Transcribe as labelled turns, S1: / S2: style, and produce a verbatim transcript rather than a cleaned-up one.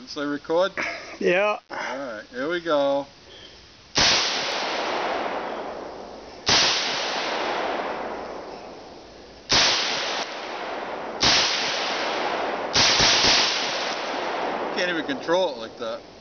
S1: Let's say record.
S2: Yeah.
S1: Alright, here we go. Can't even control it like that.